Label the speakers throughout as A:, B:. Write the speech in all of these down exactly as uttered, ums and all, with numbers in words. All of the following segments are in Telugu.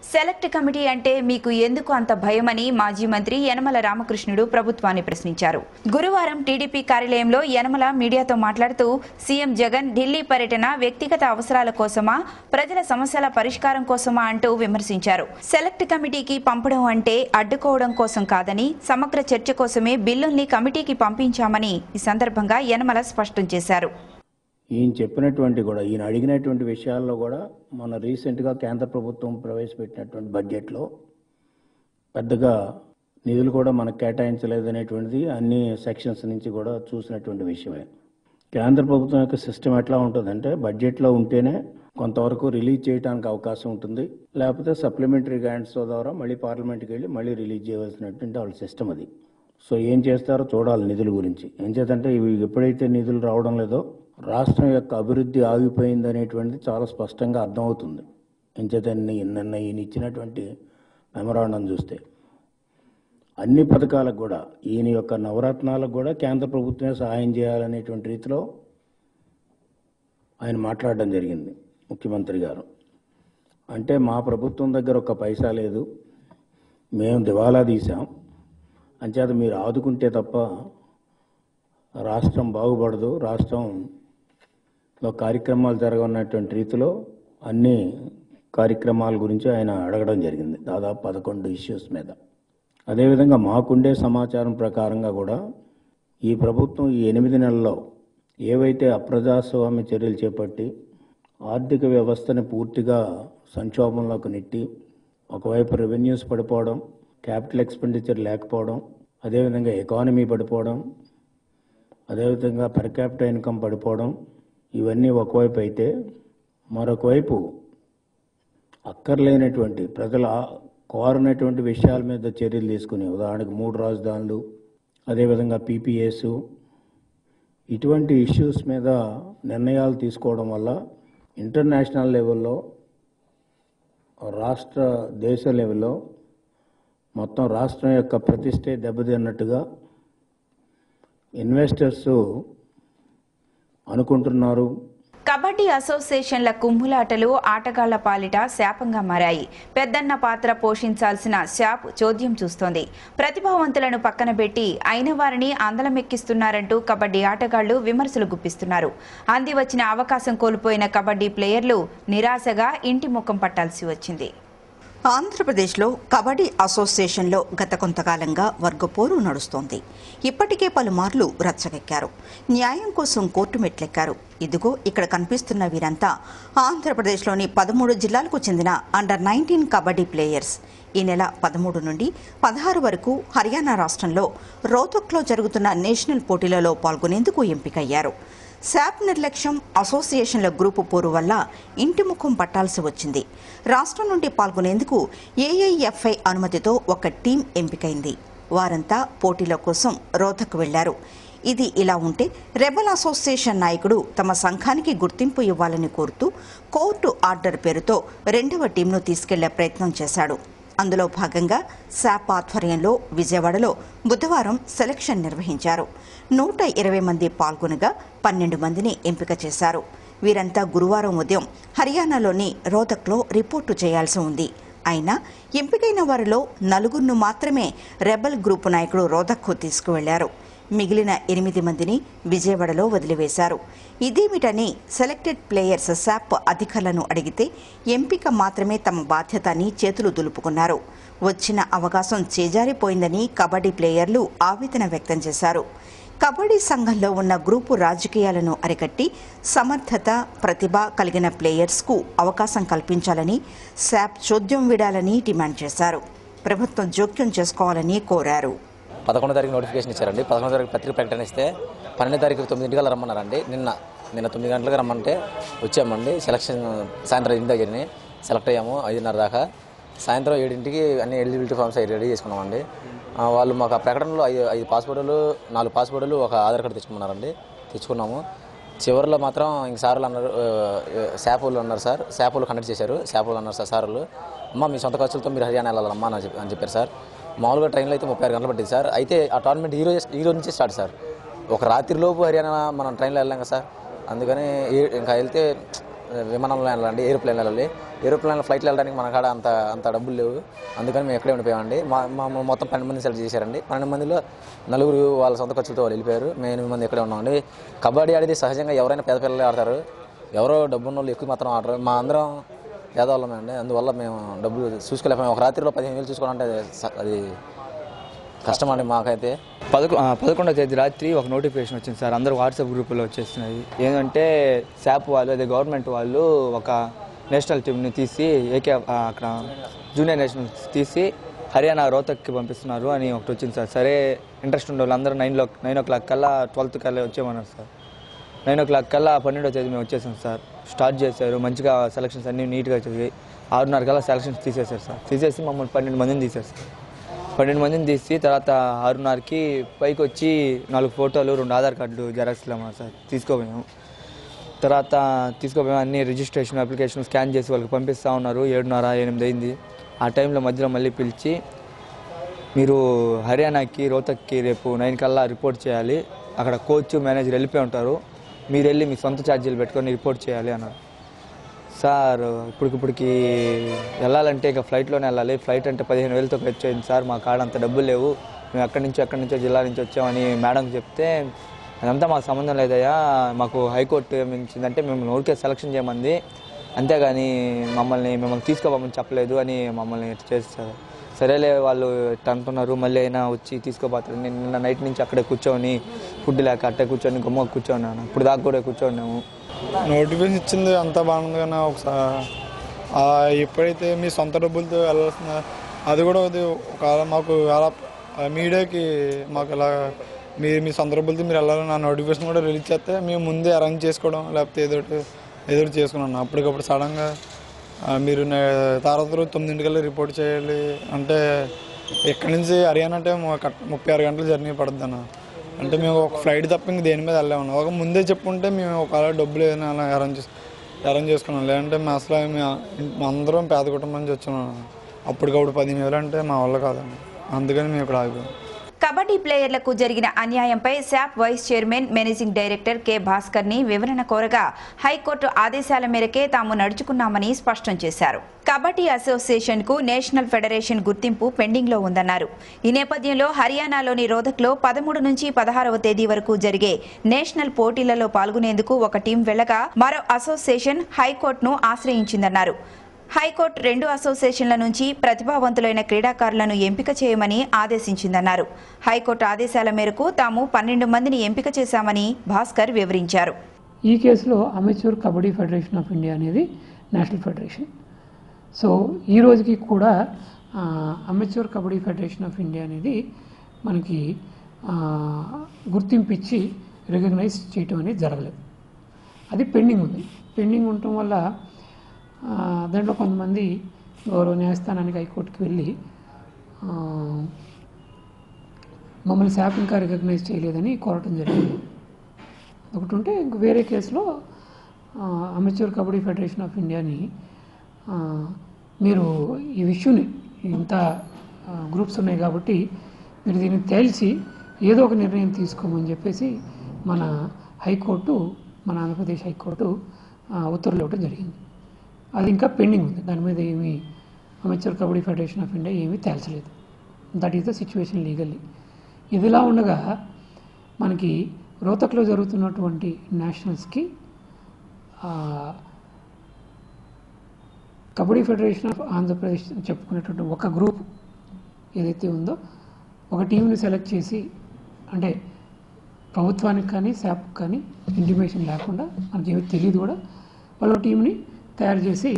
A: సెలెక్ట్ కమిటీ అంటే మీకు ఎందుకు అంత భయమని మాజీ మంత్రి యనమల రామకృష్ణుడు ప్రభుత్వాన్ని ప్రశ్నించారు. గురువారం టీడీపీ కార్యాలయంలో యనమల మీడియాతో మాట్లాడుతూ సీఎం జగన్ ఢిల్లీ పర్యటన వ్యక్తిగత అవసరాల కోసమా, ప్రజల సమస్యల పరిష్కారం కోసమా అంటూ విమర్శించారు. సెలెక్ట్ కమిటీకి పంపడం అంటే అడ్డుకోవడం కోసం కాదని, సమగ్ర చర్చ కోసమే బిల్లుల్ని కమిటీకి పంపించామని ఈ సందర్భంగా యనమల స్పష్టం చేశారు.
B: ఈయన చెప్పినటువంటి కూడా ఈయన అడిగినటువంటి విషయాల్లో కూడా మన రీసెంట్గా కేంద్ర ప్రభుత్వం ప్రవేశపెట్టినటువంటి బడ్జెట్లో పెద్దగా నిధులు కూడా మనకు కేటాయించలేదనేటువంటిది అన్ని సెక్షన్స్ నుంచి కూడా చూసినటువంటి విషయమే. కేంద్ర ప్రభుత్వం యొక్క సిస్టమ్ ఎట్లా ఉంటుందంటే బడ్జెట్లో ఉంటేనే కొంతవరకు రిలీజ్ చేయడానికి అవకాశం ఉంటుంది, లేకపోతే సప్లిమెంటరీ గ్రాంట్స్ ద్వారా మళ్ళీ పార్లమెంట్కి వెళ్ళి మళ్ళీ రిలీజ్ చేయవలసినటువంటి వాళ్ళ సిస్టమ్ అది. సో ఏం చేస్తారో చూడాలి నిధుల గురించి. ఏం చేద్దంటే ఇవి ఎప్పుడైతే నిధులు రావడం లేదో రాష్ట్రం యొక్క అభివృద్ధి ఆగిపోయింది అనేటువంటిది చాలా స్పష్టంగా అర్థమవుతుంది. ఎంచేత నిన్న ఈయన ఇచ్చినటువంటి మెమరాండం చూస్తే అన్ని పథకాలకు కూడా ఈయన యొక్క నవరత్నాలకు కూడా కేంద్ర ప్రభుత్వమే సహాయం చేయాలనేటువంటి రీతిలో ఆయన మాట్లాడడం జరిగింది ముఖ్యమంత్రి గారు. అంటే మా ప్రభుత్వం దగ్గర ఒక పైసా లేదు, మేము దివాలా తీసాం, అంచేత మీరు ఆదుకుంటే తప్ప రాష్ట్రం బాగుపడదు, రాష్ట్రంలో కార్యక్రమాలు జరగనటువంటి రీతిలో అన్ని కార్యక్రమాల గురించి ఆయన అడగడం జరిగింది, దాదాపు పదకొండు ఇష్యూస్ మీద. అదేవిధంగా మాకుండే సమాచారం ప్రకారంగా కూడా ఈ ప్రభుత్వం ఈ ఎనిమిది నెలల్లో ఏవైతే అప్రజాస్వామ్య చర్యలు చేపట్టి ఆర్థిక వ్యవస్థని పూర్తిగా సంక్షోభంలోకి నెట్టి, ఒకవైపు రెవెన్యూస్ పడిపోవడం, క్యాపిటల్ ఎక్స్పెండిచర్ లేకపోవడం, అదేవిధంగా ఎకానమీ పడిపోవడం, అదేవిధంగా పర్ క్యాపిటల్ ఇన్కమ్ పడిపోవడం, ఇవన్నీ ఒకవైపు అయితే మరొక వైపు అక్కర్లేనటువంటి ప్రజల కోరనటువంటి విషయాల మీద చర్యలు తీసుకుని, ఉదాహరణకు మూడు రాజధానులు, అదేవిధంగా పీపీఎస్, ఇటువంటి ఇష్యూస్ మీద నిర్ణయాలు తీసుకోవడం వల్ల ఇంటర్నేషనల్ లెవెల్లో, రాష్ట్ర దేశ లెవెల్లో మొత్తం రాష్ట్రం యొక్క ప్రతిష్టే దెబ్బతిన్నట్టుగా ఇన్వెస్టర్స్ అనుకుంటున్నారు.
A: కబడ్డీ అసోసియేషన్ల కుమ్ములాటలు ఆటగాళ్ల పాలిట శాపంగా మారాయి. పెద్దన్న పాత్ర పోషించాల్సిన శాప్ చోద్యం చూస్తోంది. ప్రతిభావంతులను పక్కన పెట్టి అయిన వారిని అందలమెక్కిస్తున్నారంటూ కబడ్డీ ఆటగాళ్లు విమర్శలు గుప్పిస్తున్నారు. అంది వచ్చిన అవకాశం కోల్పోయిన కబడ్డీ ప్లేయర్లు నిరాశగా ఇంటి ముఖం పట్టాల్సి వచ్చింది.
C: ఆంధ్రప్రదేశ్లో కబడ్డీ అసోసియేషన్లో గత కొంతకాలంగా వర్గపోరు నడుస్తోంది. ఇప్పటికే పలుమార్లు రచ్చగెక్కారు, న్యాయం కోసం కోర్టు మెట్లెక్కారు. ఇదిగో ఇక్కడ కనిపిస్తున్న వీరంతా ఆంధ్రప్రదేశ్లోని పదమూడు జిల్లాలకు చెందిన అండర్ నైన్టీన్ కబడ్డీ ప్లేయర్స్. ఈ నెల పదమూడు నుండి పదహారు వరకు హర్యానా రాష్ట్రంలో రోహ్తక్లో జరుగుతున్న నేషనల్ పోటీలలో పాల్గొనేందుకు ఎంపికయ్యారు. శాప్ నిర్లక్ష్యం, అసోసియేషన్ల గ్రూపు పోరు వల్ల ఇంటి ముఖం పట్టాల్సి వచ్చింది. రాష్ట్రం నుండి పాల్గొనేందుకు ఏఐఎఫ్ఐ అనుమతితో ఒక టీం ఎంపికైంది. వారంతా పోటీల కోసం రోహ్తక్ వెళ్లారు. ఇది ఇలా ఉంటే రెబల్ అసోసియేషన్ నాయకుడు తమ సంఘానికి గుర్తింపు ఇవ్వాలని కోరుతూ కోర్టు ఆర్డర్ పేరుతో రెండవ టీంను తీసుకెళ్లే ప్రయత్నం చేశాడు. అందులో భాగంగా శాప్ ఆధ్వర్యంలో విజయవాడలో బుధవారం సెలక్షన్ నిర్వహించారు. నూట ఇరవై మంది పాల్గొనగా పన్నెండు మందిని ఎంపిక చేశారు. వీరంతా గురువారం ఉదయం హర్యానాలోని రోహ్తక్లో రిపోర్టు చేయాల్సి ఉంది. అయినా ఎంపికైన వారిలో నలుగురును మాత్రమే రెబల్ గ్రూపు నాయకుడు రోహ్తక్కు తీసుకువెళ్లారు. మిగిలిన ఎనిమిది మందిని విజయవాడలో వదిలివేశారు. ఇదేమిటని సెలెక్టెడ్ ప్లేయర్స్ శాప్ అధికారులను అడిగితే ఎంపిక మాత్రమే తమ బాధ్యత అని చేతులు దులుపుకున్నారు. వచ్చిన అవకాశం చేజారిపోయిందని కబడ్డీ ప్లేయర్లు ఆవేదన వ్యక్తం చేశారు. కబడ్డీ సంఘంలో ఉన్న గ్రూపు రాజకీయాలను అరికట్టి సమర్థత, ప్రతిభ కలిగిన ప్లేయర్స్కు అవకాశం కల్పించాలని, శాప్ చోద్యం విడాలని డిమాండ్ చేశారు. ప్రభుత్వం జోక్యం చేసుకోవాలని కోరారు.
D: పదకొండో తారీఖు నోటిఫికేషన్ ఇచ్చారండి. పదకొండో తారీఖు పత్రిక ప్రకటన ఇస్తే పన్నెండో తారీఖు తొమ్మిదింటికల్లా రమ్మన్నారండి. నిన్న నిన్న తొమ్మిది గంటలకు రమ్మంటే వచ్చామండి. సెలక్షన్ సాయంత్రం ఎనిమిది దగ్గరని సెలెక్ట్ అయ్యాము. ఐదున్నర దాకా సాయంత్రం ఏడింటికి అన్ని ఎలిజిబిలిటీ ఫామ్స్ రెడీ చేసుకున్నామండి. వాళ్ళు మాకు ఆ ప్రకటనలో ఐదు ఐదు పాస్పోర్టులు, నాలుగు పాస్పోర్టులు, ఒక ఆధార్ కార్డు తెచ్చుకున్నారండి. తెచ్చుకున్నాము. చివరిలో మాత్రం ఇంక సార్లు అన్నారు, శాపులు అన్నారు సార్, శాపులు కండక్ట్ చేశారు. శాపులు అన్నారు సార్ సార్లు, అమ్మ మీ సొంత ఖర్చులతో మీరు హర్యానా వెళ్ళాలమ్మా అని చెప్పి అని చెప్పారు సార్. మామూలుగా ట్రైన్లో అయితే ముప్పై ఆరు గంటలు పట్టింది సార్. అయితే ఆ టోర్నమెంట్ ఈ రోజు ఈ రోజు నుంచి స్టార్ట్ సార్. ఒక రాత్రిలోపు హర్యానా మనం ట్రైన్లో వెళ్ళాం కదా సార్. అందుకని ఇంకా వెళ్తే విమానంలో వెళ్ళాలండి, ఏరోప్లేన్ వెళ్ళాలి. ఏరోప్లేన్లో ఫ్లైట్లో వెళ్ళడానికి మన కాడ అంత అంత డబ్బులు లేవు. అందుకని మేము ఎక్కడే ఉండిపోయామండి. మా మా మొత్తం పన్నెండు మంది సెలెక్ట్ చేశారండి. పన్నెండు మందిలో నలుగురు వాళ్ళ సొంత ఖర్చులతో వాళ్ళు వెళ్ళిపోయారు. మేము ఎనిమిది మంది ఎక్కడే ఉన్నామండి. కబడ్డీ ఆడేది సహజంగా ఎవరైనా పేద పిల్లలే ఆడతారు, ఎవరో డబ్బున్న వాళ్ళు ఎక్కువ మాత్రం ఆడరు. మా అందరం పేదవాళ్ళమే అండి. అందువల్ల మేము డబ్బులు చూసుకోలేకపోయాము. ఒక రాత్రిలో పదిహేను వేలు చూసుకోవాలంటే అది కష్టం అండి మాకైతే.
E: పదకొ పదకొండవ తేదీ రాత్రి ఒక నోటిఫికేషన్ వచ్చింది సార్, అందరూ వాట్సాప్ గ్రూపులో వచ్చేస్తున్నాయి. ఏంటంటే శాప్ వాళ్ళు, అదే గవర్నమెంట్ వాళ్ళు ఒక నేషనల్ టీంని తీసి ఏకే అక్కడ జూనియర్ నేషనల్స్ తీసి హర్యానా రోహతక్కి పంపిస్తున్నారు అని ఒకటి వచ్చింది సార్. సరే ఇంట్రెస్ట్ ఉండే వాళ్ళందరూ నైన్లో నైన్ ఓ క్లాక్ కల్లా ట్వెల్త్ కల్లా వచ్చేయమన్నారు సార్. నైన్ ఓ క్లాక్ కల్లా పన్నెండో తేదీ మేము వచ్చేసాం సార్. స్టార్ట్ చేశారు మంచిగా, సెలక్షన్స్ అన్నీ నీట్గా చదివి ఆరున్నర కల్లా సెలక్షన్స్ తీసేశారు సార్. తీసేసి మమ్మల్ని పన్నెండు మందిని తీశారు సార్. పన్నెండు మందిని తీసి తర్వాత ఆరున్నరకి పైకి వచ్చి నాలుగు ఫోటోలు, రెండు ఆధార్ కార్డులు జెరాక్స్లు అమ్మా సార్ తీసుకోపోయాము. తర్వాత తీసుకోపోయాము, అన్ని రిజిస్ట్రేషన్ అప్లికేషన్ స్కాన్ చేసి వాళ్ళకి పంపిస్తూ ఉన్నారు. ఏడున్నర ఎనిమిది అయింది. ఆ టైంలో మధ్యలో మళ్ళీ పిలిచి మీరు హర్యానాకి రోహతక్కి రేపు నైన్ కల్లా రిపోర్ట్ చేయాలి, అక్కడ కోచ్ మేనేజర్ వెళ్ళిపోయి ఉంటారు, మీరు వెళ్ళి మీ సొంత ఛార్జీలు పెట్టుకొని రిపోర్ట్ చేయాలి అన్నారు సార్. ఇప్పటికిప్పటికి వెళ్ళాలంటే ఇక ఫ్లైట్లోనే వెళ్ళాలి. ఫ్లైట్ అంటే పదిహేను వేలతో వచ్చేది సార్, మా కాడ అంత డబ్బులు లేవు, మేము ఎక్కడి నుంచో ఎక్కడి నుంచో జిల్లా నుంచి వచ్చామని మేడంకి చెప్తే, అదంతా మాకు సంబంధం లేదయ్యా, మాకు హైకోర్టు ఏమించిందంటే మిమ్మల్ని ఊరికే సెలక్షన్ చేయమంది, అంతేగాని మమ్మల్ని మిమ్మల్ని తీసుకోమని చెప్పలేదు అని మమ్మల్ని చేస్తారు. సరేలే వాళ్ళు అంటున్నారు, మళ్ళీ అయినా వచ్చి తీసుకోపోతారు. నేను నిన్న నైట్ నుంచి అక్కడే కూర్చొని ఫుడ్ లేక అట్టే కూర్చొని గుమ్మ కూర్చోన్నాను. ఇప్పుడు దాకా కూడా కూర్చోన్నాము.
F: నోటిఫికేషన్ ఇచ్చింది అంతా బాగుంది కానీ ఒకసారి ఎప్పుడైతే మీ సొంత డబ్బులతో వెళ్ళాల్సిన అది కూడా అది ఒక మాకు అలా మీడియాకి మాకు ఇలా మీ మీ సొంత డబ్బులతో మీరు వెళ్ళాలని ఆ నోటిఫికేషన్ కూడా రిలీజ్ చేస్తే మేము ముందే అరేంజ్ చేసుకోవడం లేకపోతే ఏదో ఏదో చేసుకున్నాను. అప్పటికప్పుడు సడన్గా మీరు తర్వాత రోజు తొమ్మిదింటికల్లా రిపోర్ట్ చేయాలి అంటే ఇక్కడి నుంచి హర్యానా అంటే ముప్పై ఆరు గంటలు జర్నీ పడుద్ది అన్న. అంటే మేము ఒక ఫ్లైట్ తప్ప ఇంక దేని మీద వెళ్ళామన్నా. ఒక ముందే చెప్పుంటే మేము ఒకవేళ డబ్బులు ఏదైనా అలా అరేంజ్ అరేంజ్ చేసుకున్నాం. లేదంటే మేము అసలు మేము అందరం పేద కుటుంబం నుంచి వచ్చాము. అప్పటికప్పుడు పదిహేను వేలు అంటే మా వల్ల కాదండి. అందుకని మేము ఇక్కడ ఆగిపోయాం.
A: కబడ్డీ ప్లేయర్లకు జరిగిన అన్యాయంపై SAAP vice chairman managing director K Bhaskar ని వివరణ కోరగా హైకోర్టు ఆదేశాల మేరకే తాము నడుచుకున్నామని స్పష్టం చేశారు. కబడ్డీ అసోసియేషన్ కు నేషనల్ ఫెడరేషన్ గుర్తింపు పెండింగ్ లో ఉందన్నారు. ఈ నేపథ్యంలో హర్యానాలోని రోహతక్లో పదమూడు నుంచి పదహారవ తేదీ వరకు జరిగే నేషనల్ పోటీలలో పాల్గొనేందుకు ఒక టీం వెళ్లగా మరో అసోసియేషన్ హైకోర్టును ఆశ్రయించిందన్నారు. హైకోర్టు రెండు అసోసియేషన్ల నుంచి ప్రతిభావంతులైన క్రీడాకారులను ఎంపిక చేయమని ఆదేశించిందన్నారు. హైకోర్టు ఆదేశాల మేరకు తాము పన్నెండు మందిని ఎంపిక చేశామని భాస్కర్ వివరించారు.
G: ఈ కేసులో amateur kabaddi federation of India అనేది నేషనల్ ఫెడరేషన్. సో ఈ రోజుకి కూడా amateur kabaddi federation of India అనేది మనకి గుర్తింపు ఇచ్చి రికగ్నైజ్ చేయటం అనేది జరగలేదు. అది పెండింగ్ ఉంది. పెండింగ్ ఉండటం వల్ల దాంట్లో కొంతమంది గౌరవ న్యాయస్థానానికి హైకోర్టుకి వెళ్ళి మమ్మల్ని శాప్ ఇంకా రికగ్నైజ్ చేయలేదని కోరటం జరిగింది. ఒకటి ఉంటే ఇంక వేరే కేసులో అమెచ్యూర్ కబడ్డీ ఫెడరేషన్ ఆఫ్ ఇండియాని మీరు ఈ విషయాన్ని ఇంత గ్రూప్స్ ఉన్నాయి కాబట్టి మీరు దీన్ని తేల్చి ఏదో ఒక నిర్ణయం తీసుకోమని చెప్పేసి మన హైకోర్టు మన ఆంధ్రప్రదేశ్ హైకోర్టు ఉత్తర్వులు ఇవ్వడం జరిగింది. అది ఇంకా పెండింగ్ ఉంది. దాని మీద ఏమీ amateur kabaddi federation of India ఏమీ తేల్చలేదు. That is the situation legally. ఇదిలా ఉండగా మనకి రోహతక్లో జరుగుతున్నటువంటి నేషనల్స్కి కబడ్డీ ఫెడరేషన్ ఆఫ్ ఆంధ్రప్రదేశ్ చెప్పుకునేటువంటి ఒక గ్రూప్ ఏదైతే ఉందో ఒక టీంని సెలెక్ట్ చేసి, అంటే ప్రభుత్వానికి కానీ శాప్ కానీ ఇంటిమేషన్ లేకుండా మనకేమీ తెలియదు కూడా, వాళ్ళ టీంని తయారు చేసి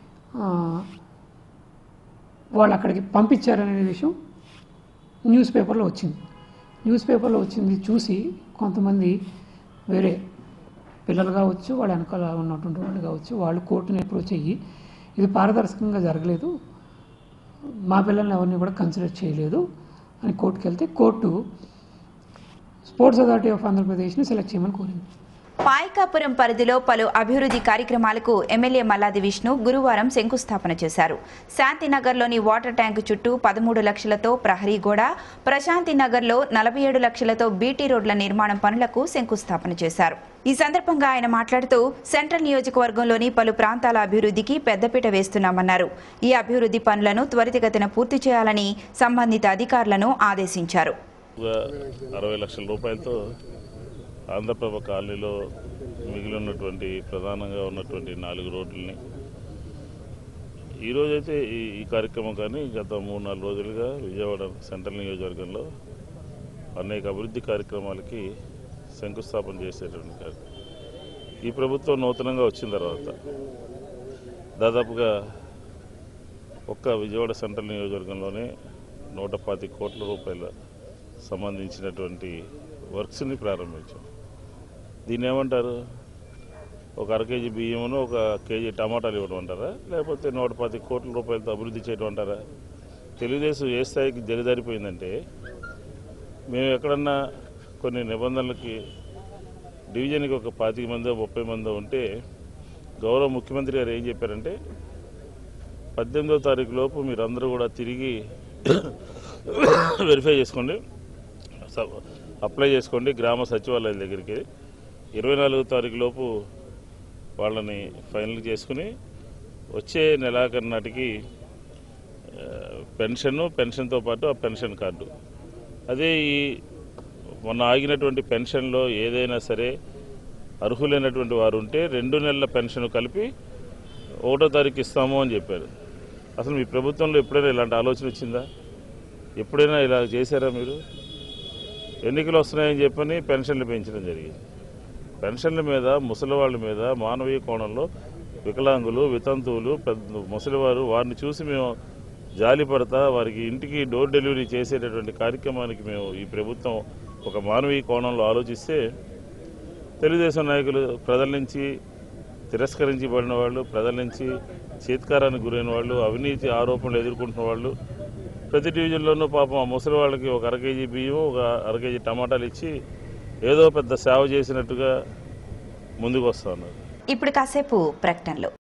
G: వాళ్ళు అక్కడికి పంపించారనే విషయం న్యూస్ పేపర్లో వచ్చింది. న్యూస్ పేపర్లో వచ్చింది చూసి కొంతమంది వేరే పిల్లలు కావచ్చు, వాళ్ళ వెనకాల ఉన్నటువంటి వాళ్ళు కావచ్చు, వాళ్ళు కోర్టుని అప్రోచ్ అయ్యి ఇది పారదర్శకంగా జరగలేదు, మా పిల్లల్ని ఎవరిని కూడా కన్సిడర్ చేయలేదు అని కోర్టుకు వెళ్తే కోర్టు స్పోర్ట్స్ అథారిటీ ఆఫ్ ఆంధ్రప్రదేశ్ని సెలెక్ట్ చేయమని కోరింది.
A: పాయకాపురం పరిధిలో పలు అభివృద్ధి కార్యక్రమాలకు ఎమ్మెల్యే మల్లాది విష్ణు గురువారం శంకుస్థాపన చేశారు. శాంతినగర్లోని వాటర్ ట్యాంకు చుట్టూ పదమూడు లక్షలతో ప్రహరీ గోడ, ప్రశాంతినగర్లో నలభై ఏడు లక్షలతో బీటీ రోడ్ల నిర్మాణం పనులకు శంకుస్థాపన చేశారు. ఈ సందర్భంగా ఆయన మాట్లాడుతూ సెంట్రల్ నియోజకవర్గంలోని పలు ప్రాంతాల అభివృద్ధికి పెద్దపీట వేస్తున్నామన్నారు. ఈ అభివృద్ధి పనులను త్వరితగతిన పూర్తి చేయాలని సంబంధిత అధికారులను ఆదేశించారు.
H: అరవై లక్షల రూపాయలతో ఆంధ్రప్రభ కాలనీలో మిగిలి ఉన్నటువంటి ప్రధానంగా ఉన్నటువంటి నాలుగు రోడ్లని ఈరోజైతే ఈ ఈ కార్యక్రమం కానీ గత మూడు నాలుగు రోజులుగా విజయవాడ సెంట్రల్ నియోజకవర్గంలో అనేక అభివృద్ధి కార్యక్రమాలకి శంకుస్థాపన చేసేటువంటి కార్యక్రమం. ఈ ప్రభుత్వం నూతనంగా వచ్చిన తర్వాత దాదాపుగా ఒక్క విజయవాడ సెంట్రల్ నియోజకవర్గంలోనే నూట పాతి కోట్ల రూపాయల సంబంధించినటువంటి వర్క్స్ని ప్రారంభించాం. దీన్ని ఏమంటారు? ఒక అర కేజీ బియ్యమును ఒక కేజీ టమాటాలు ఇవ్వడం అంటారా, లేకపోతే నూట పది కోట్ల రూపాయలతో అభివృద్ధి చేయడం అంటారా? తెలుగుదేశం ఏ స్థాయికి జరిదారిపోయిందంటే, మేము ఎక్కడన్నా కొన్ని నిబంధనలకి డివిజన్కి ఒక పాతిక మందో ముప్పై మందో ఉంటే గౌరవ ముఖ్యమంత్రి గారు ఏం చెప్పారంటే, పద్దెనిమిదో తారీఖు లోపు మీరందరూ కూడా తిరిగి వెరిఫై చేసుకోండి, అప్లై చేసుకోండి గ్రామ సచివాలయాల దగ్గరికి. ఇరవై నాలుగో తారీఖు లోపు వాళ్ళని ఫైనల్ చేసుకుని వచ్చే నెలాఖరు నాటికి పెన్షను, పెన్షన్తో పాటు ఆ పెన్షన్ కార్డు, అదే ఈ మొన్న ఆగినటువంటి పెన్షన్లో ఏదైనా సరే అర్హులైనటువంటి వారు ఉంటే రెండు నెలల పెన్షన్ కలిపి ఒకటో తారీఖు ఇస్తాము అని చెప్పారు. అసలు మీ ప్రభుత్వంలో ఎప్పుడైనా ఇలాంటి ఆలోచన వచ్చిందా? ఎప్పుడైనా ఇలా చేశారా మీరు? ఎన్నికలు వస్తున్నాయని చెప్పని పెన్షన్లు పెంచడం జరిగింది. పెన్షన్ల మీద, ముసలి వాళ్ళ మీద మానవీయ కోణంలో వికలాంగులు, వితంతువులు, పెద్ద ముసలివారు, వారిని చూసి మేము జాలి పడతా వారికి ఇంటికి డోర్ డెలివరీ చేసేటటువంటి కార్యక్రమానికి మేము ఈ ప్రభుత్వం ఒక మానవీయ కోణంలో ఆలోచిస్తే, తెలుగుదేశం నాయకులు ప్రజల నుంచి తిరస్కరించబడిన వాళ్ళు, ప్రజల నుంచి చేత్కారానికి గురైన వాళ్ళు, అవినీతి ఆరోపణలు ఎదుర్కొంటున్న వాళ్ళు, ప్రతి డివిజన్లోనూ పాపం ఆ ముసలి వాళ్ళకి ఒక అర కేజీ బియ్యం, ఒక అర కేజీ టమాటాలు ఇచ్చి ఏదో పెద్ద సేవ చేసినట్టుగా ముందుకు వస్తూ ఉన్నారు.
A: ఇప్పుడు కాసేపు ప్రకటనలు.